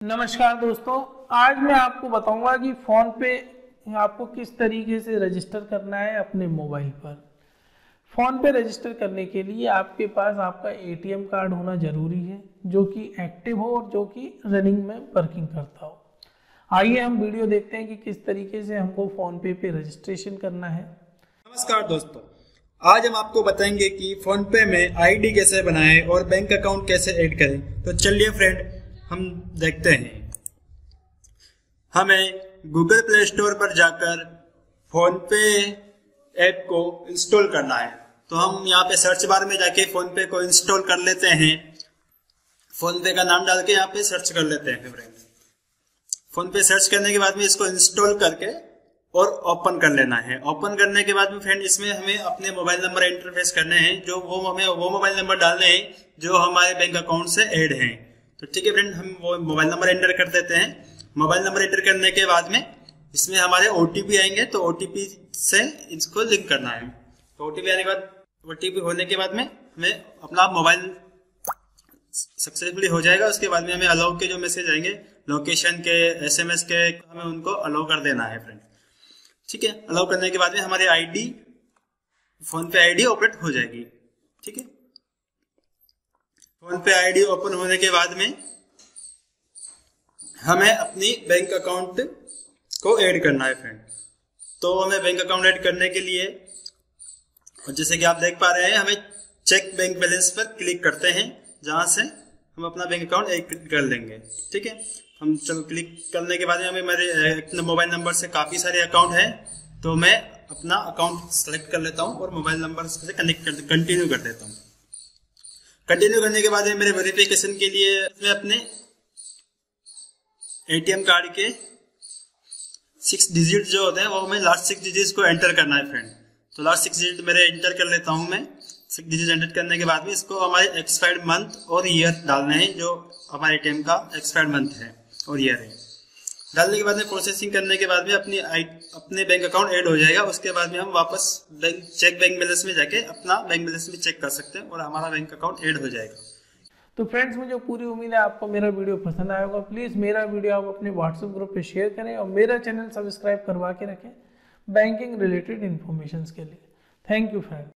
नमस्कार दोस्तों, आज मैं आपको बताऊंगा कि फ़ोन पे आपको किस तरीके से रजिस्टर करना है अपने मोबाइल पर। फ़ोन पे रजिस्टर करने के लिए आपके पास आपका एटीएम कार्ड होना ज़रूरी है, जो कि एक्टिव हो और जो कि रनिंग में वर्किंग करता हो। आइए हम वीडियो देखते हैं कि किस तरीके से हमको फ़ोन पे रजिस्ट्रेशन करना है। नमस्कार दोस्तों, आज हम आपको बताएंगे कि फोन पे में आईडी कैसे बनाएं और बैंक अकाउंट कैसे ऐड करें। तो चलिए फ्रेंड, हम देखते हैं। हमें गूगल प्ले स्टोर पर जाकर फोन पे ऐप को इंस्टॉल करना है। तो हम यहाँ पे सर्च बार में जाके फोन पे को इंस्टॉल कर लेते हैं। फोन पे का नाम डाल के यहाँ पे सर्च कर लेते हैं फ्रेंड। फोन पे सर्च करने के बाद में इसको इंस्टॉल करके और ओपन कर लेना है। ओपन करने के बाद में फ्रेंड इसमें हमें अपने मोबाइल नंबर इंटरफेस करने हैं, जो हमें वो मोबाइल नंबर डालने हैं जो हमारे बैंक अकाउंट से ऐड हैं। तो ठीक है फ्रेंड, हम वो मोबाइल नंबर एंटर कर देते हैं। मोबाइल नंबर एंटर करने के बाद में इसमें हमारे ओटीपी आएंगे, तो ओटीपी से इसको लिंक करना है। तो ओटीपी आने के बाद, ओटीपी होने के बाद में हमें अपना मोबाइल सक्सेसफुली हो जाएगा। उसके बाद में हमें अलाउ के जो मैसेज आएंगे लोकेशन के, एसएमएस के, हमें उनको अलाउ कर देना है फ्रेंड। ठीक है, अलाउ करने के बाद में हमारी ID, PhonePe ID operate हो जाएगी। ठीक है, फोन पे आईडी ओपन होने के बाद में हमें अपनी बैंक अकाउंट को ऐड करना है फ्रेंड। तो हमें बैंक अकाउंट ऐड करने के लिए, जैसे कि आप देख पा रहे हैं, हमें चेक बैंक बैलेंस पर क्लिक करते हैं, जहां से हम अपना बैंक अकाउंट ऐड कर लेंगे। ठीक है, हम चलो क्लिक करने के बाद में हमें मेरे अपने मोबाइल नंबर से काफी सारे अकाउंट हैं, तो मैं अपना अकाउंट सेलेक्ट कर लेता हूं और मोबाइल नंबर से कंटिन्यू कर देता हूं। कंटिन्यू करने के बाद मेरे वेरिफिकेशन के लिए मैं अपने एटीएम कार्ड के 6 डिजिट जो होते हैं वो मैं लास्ट 6 डिजिट को एंटर करना है फ्रेंड। तो लास्ट 6 डिजिट मेरे एंटर कर लेता हूं मैं। 6 डिजिट एंटर करने के बाद में इसको हमारे एक्सपायर्ड मंथ और ईयर डालने हैं, जो हमारे एटीएम का एक्सपायर्ड मंथ है और ईयर है। डालने के बाद में प्रोसेसिंग करने के बाद में अपने बैंक अकाउंट ऐड हो जाएगा। उसके बाद में हम वापस चेक बैंक बैलेंस में जाके अपना बैंक बैलेंस भी चेक कर सकते हैं और हमारा बैंक अकाउंट ऐड हो जाएगा। तो फ्रेंड्स, मुझे पूरी उम्मीद है आपको मेरा वीडियो पसंद आया होगा। प्लीज़ मेरा वीडियो आप अपने व्हाट्सएप ग्रुप पे शेयर करें और मेरा चैनल सब्सक्राइब करवा के रखें बैंकिंग रिलेटेड इन्फॉर्मेशन के लिए। Thank you friends.